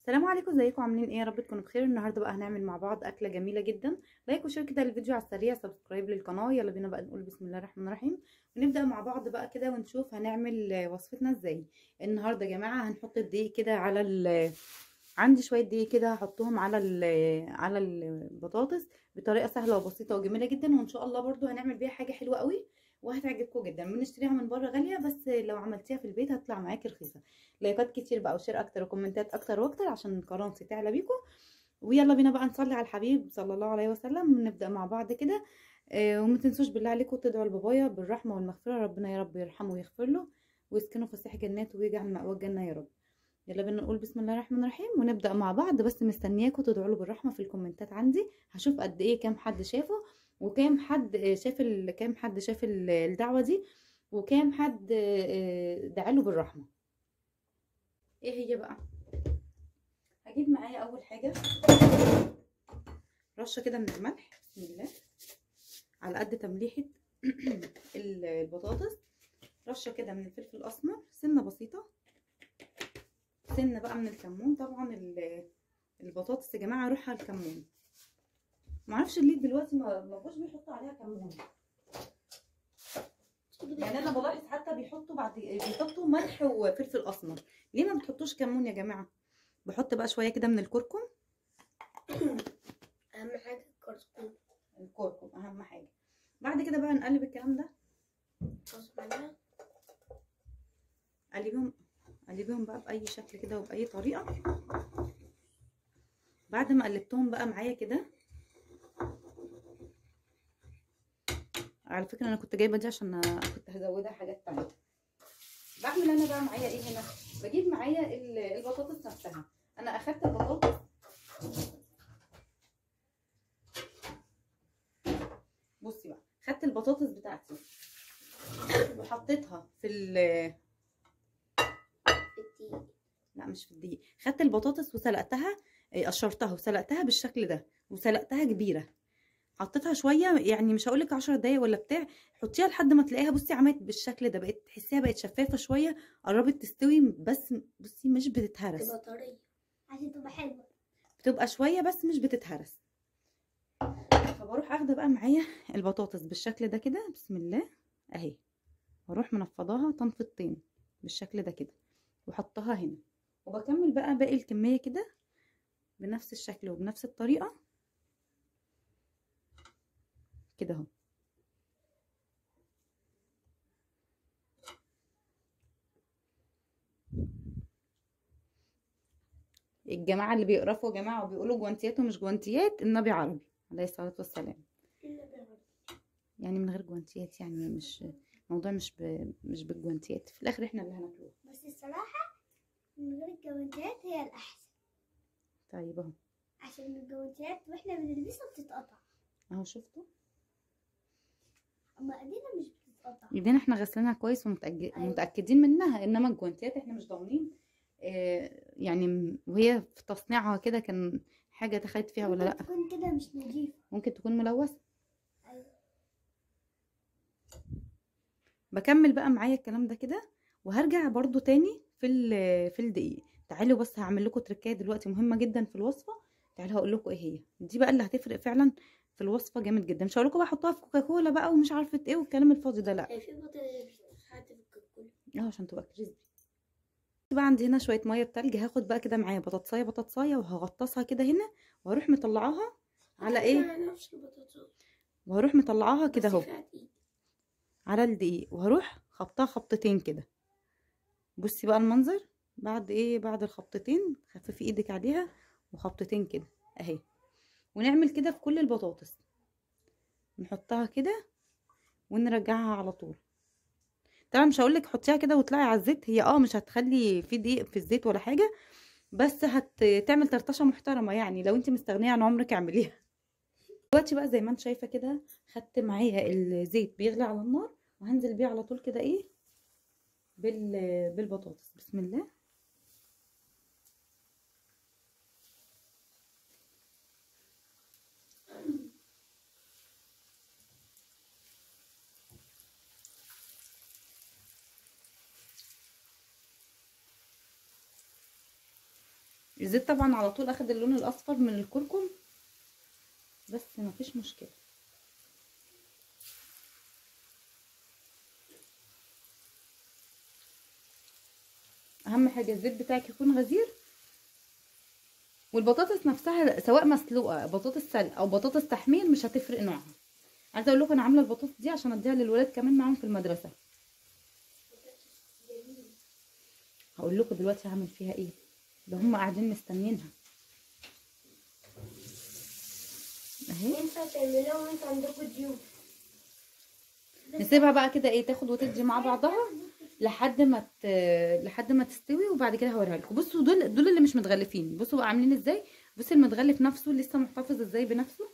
السلام عليكم، ازيكم عاملين ايه؟ يا رب تكونوا بخير. النهارده بقى هنعمل مع بعض اكله جميله جدا. لايك وشير كده للفيديو على السريع، سبسكرايب للقناه. يلا بينا بقى نقول بسم الله الرحمن الرحيم ونبدا مع بعض بقى كده ونشوف هنعمل وصفتنا ازاي. النهارده يا جماعه هنحط الدقيق كده على عندي شويه دقيق كده هحطهم على البطاطس بطريقه سهله وبسيطه وجميله جدا، وان شاء الله برضو هنعمل بيها حاجه حلوه قوي وهتعجبكم جدا. بنشتريها من بره غاليه، بس لو عملتيها في البيت هتطلع معاكي رخيصه. لايكات كتير بقى وشير اكتر وكومنتات اكتر واكتر عشان قناتي تعلى بيكم. ويلا بينا بقى نصلي على الحبيب صلى الله عليه وسلم ونبدا مع بعض كده. وما تنسوش بالله عليكم تدعوا لبابايا بالرحمه والمغفره، ربنا يا رب يرحمه ويغفر له ويسكنه فسيح جنات ويجعل مأواه الجنه يا رب. يلا بينا نقول بسم الله الرحمن الرحيم ونبدا مع بعض، بس مستنياكم تدعوا له بالرحمه في الكومنتات. عندي هشوف قد ايه كام حد شافه، وكام حد شاف كام حد شاف الدعوه دي، وكام حد دعاله بالرحمه. ايه هي بقى؟ هجيب معايا اول حاجه رشه كده من الملح، بسم الله، على قد تمليحه البطاطس. رشه كده من الفلفل الاسمر، سنه بسيطه، سنه بقى من الكمون. طبعا البطاطس يا جماعه روحها الكمون، معرفش ليه دلوقتي ما بقوش بيحطوا عليها كمون. يعني انا بلاحظ حتى بيحطوا ملح وفلفل اسمر. ليه ما بتحطوش كمون يا جماعه؟ بحط بقى شويه كده من الكركم. اهم حاجه الكركم. الكركم اهم حاجه. بعد كده بقى نقلب الكلام ده، قلبيهم بقى باي شكل كده وباي طريقه. بعد ما قلبتهم بقى معايا كده، على فكره انا كنت جايبه دي عشان كنت هزودها حاجات تانية. بعمل انا بقى معايا ايه هنا؟ بجيب معايا البطاطس نفسها. انا اخدت البطاطس، بصي بقى، خدت البطاطس بتاعتي وحطيتها في الدقيق. لا مش في الدقيق، خدت البطاطس وسلقتها، قشرتها وسلقتها بالشكل ده، وسلقتها كبيره. حطيتها شويه، يعني مش هقولك 10 دقايق ولا بتاع، حطيها لحد ما تلاقيها، بصي عملت بالشكل ده، بقت تحسيها بقت شفافه شويه، قربت تستوي، بس بصي مش بتتهرس، تبقى طريه عشان تبقى حلوه، بتبقى شويه بس مش بتتهرس. فبروح اخده بقى معايا البطاطس بالشكل ده كده، بسم الله اهي، واروح منفضاها تنفضتين بالشكل ده كده واحطها هنا، وبكمل بقى باقي الكميه كده بنفس الشكل وبنفس الطريقه كده اهو. الجماعه اللي بيقرفوا يا جماعه وبيقولوا جوانتيات ومش جوانتيات، النبي عربي عليه الصلاه والسلام، يعني من غير جوانتيات، يعني مش الموضوع مش بالجوانتيات، في الاخر احنا اللي هناكلوه. بس الصراحه من غير الجوانتيات هي الاحسن. طيب اهو، عشان الجوانتيات واحنا بنلبسها بتتقطع، اهو شفتوا، اما ايدينا مش بتتقطع. ايدينا احنا غسلينها كويس ومتاكدين منها، انما الجوانتيات احنا مش ضامنين يعني وهي في تصنيعها كده كان حاجه دخلت فيها ولا لا، ممكن تكون كده مش نظيفه، ممكن تكون ملوثه. ايوه. بكمل بقى معايا الكلام ده كده، وهرجع برضو تاني في الدقيق. تعالوا بس هعمل لكم تركايه دلوقتي مهمه جدا في الوصفه، تعالوا هقول لكم ايه هي دي بقى اللي هتفرق فعلا في الوصفه جامد جدا. مش هقول لكم بقى حطوها في كوكاكولا بقى ومش عارفه ايه والكلام الفاضي ده، لا، في بطاطس بتتحط في الكركم عشان تبقى كريسبي. بقى عندي هنا شويه ميه بتلج، هاخد بقى كده معايا بطاطسايه وهغطسها كده هنا، وهروح مطلعاها على ايه، نفس البطاطس وهروح مطلعاها كده اهو دي على الدقيق، وهروح خبطها خبطتين كده. بصي بقى المنظر بعد ايه، بعد الخبطتين خففي ايدك عليها وخبطتين كده اهي. ونعمل كده في كل البطاطس، نحطها كده ونرجعها على طول. طبعا مش هقولك حطيها كده وطلعي على الزيت، هي مش هتخلي في دقيق في الزيت ولا حاجه، بس هتعمل طرطشه محترمه، يعني لو انت مستغنيه عن عمرك اعمليها. دلوقتي بقى زي ما انت شايفه كده، خدت معايا الزيت بيغلي على النار، وهنزل بيه على طول كده ايه بالبطاطس، بسم الله. الزيت طبعا على طول اخد اللون الاصفر من الكركم، بس مفيش مشكله. اهم حاجه الزيت بتاعك يكون غزير. والبطاطس نفسها سواء مسلوقه بطاطس سلق او بطاطس تحمير مش هتفرق نوعها. عايزه اقول لكم انا عامله البطاطس دي عشان اديها للولاد كمان معاهم في المدرسه. هقول لكم دلوقتي هعمل فيها ايه، ده هم قاعدين مستنيينها اهي. انتوا تعملوها وانتوا عندكم ضيوف. نسيبها بقى كده ايه تاخد وتدي مع بعضها لحد ما تستوي، وبعد كده هوريها لكم. بصوا دول اللي مش متغلفين، بصوا بقى عاملين ازاي. بصوا المتغلف نفسه لسه محتفظ ازاي بنفسه.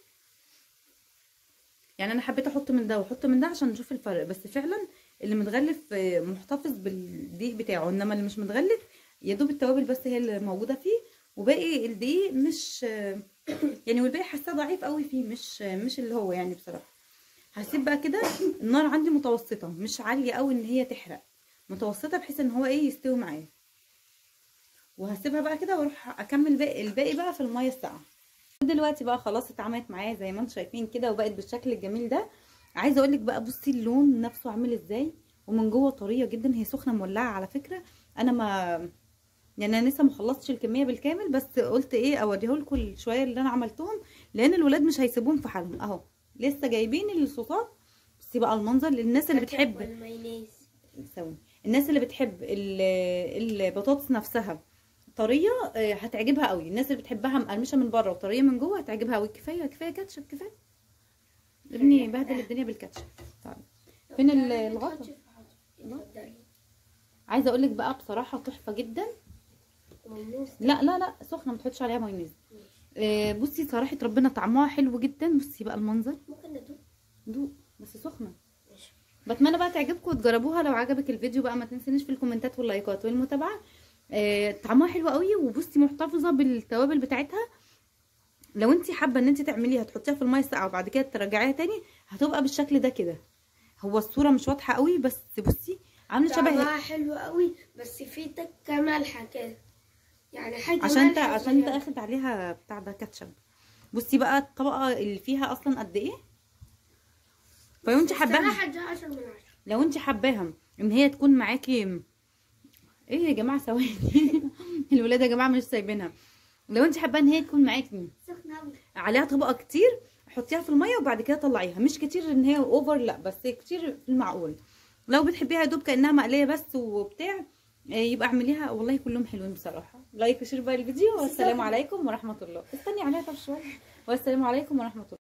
يعني انا حبيت احط من ده واحط من ده عشان نشوف الفرق، بس فعلا اللي متغلف محتفظ بالدقيق بتاعه، انما اللي مش متغلف يا دوب التوابل بس هي اللي موجوده فيه، وباقي الدقيق مش يعني، والباقي حاساه ضعيف قوي فيه، مش اللي هو يعني بصراحه. هسيب بقى كده النار عندي متوسطه، مش عاليه قوي ان هي تحرق، متوسطه بحيث ان هو ايه يستوي معايا. وهسيبها بقى كده واروح اكمل الباقي بقى في الميه الساقعه. دلوقتي بقى خلاص اتعملت معايا زي ما انتم شايفين كده، وبقت بالشكل الجميل ده. عايزه اقول لك بقى بصي اللون نفسه عامل ازاي، ومن جوه طريه جدا. هي سخنه مولعه على فكره. انا ما يعني انا لسه ما خلصتش الكميه بالكامل، بس قلت ايه اوريهولكم الشويه اللي انا عملتهم، لان الولاد مش هيسيبوهم في حالهم اهو، لسه جايبين الصوصات. بصي بقى المنظر للناس اللي بتحب الناس اللي بتحب البطاطس نفسها طريه هتعجبها قوي. الناس اللي بتحبها مقرمشه من بره وطريه من جوه هتعجبها قوي. كفايه كاتشب، كفايه ابني بهدل الدنيا بالكاتشب. طيب فين الغطا؟ عايزه اقول لك بقى بصراحه تحفه جدا. لا لا لا سخنه، ما تحطش عليها مايونيز. بصي صراحه ربنا طعمها حلو جدا. بصي بقى المنظر. ممكن ندوق؟ دوق بس سخنه. بتمنى بقى تعجبكم وتجربوها. لو عجبك الفيديو بقى ما تنسونيش في الكومنتات واللايكات والمتابعه. طعمها حلو قوي، وبصي محتفظه بالتوابل بتاعتها. لو انت حابه ان انت تعمليها تحطيها في الميه الساقعه وبعد كده ترجعيها تاني، هتبقى بالشكل ده كده. هو الصوره مش واضحه قوي، بس بصي عامله شبه طعمها حلو قوي، بس في تكه مالحه كده، يعني حاجه عشان انت مالحة اخد عليها بتاع ده كاتشب. بصي بقى الطبقه اللي فيها اصلا قد ايه. فلو انت حباها، صراحة 10 من 10. لو انت حباها ان هي تكون معاكي ايه يا جماعه ثواني الولاد يا جماعه مش سايبينها. لو انت حابه ان هي تكون معاكي سخنه قوي عليها طبقه كتير، حطيها في الميه وبعد كده طلعيها. مش كتير ان هي اوفر، لا بس كتير في المعقول. لو بتحبيها يا دوب كانها مقليه بس وبتاع، يبقى اعمليها. والله كلهم حلوين بصراحه. لايك وشير بقى الفيديو، والسلام عليكم ورحمه الله. استني عليها طب شويه. والسلام عليكم ورحمه الله.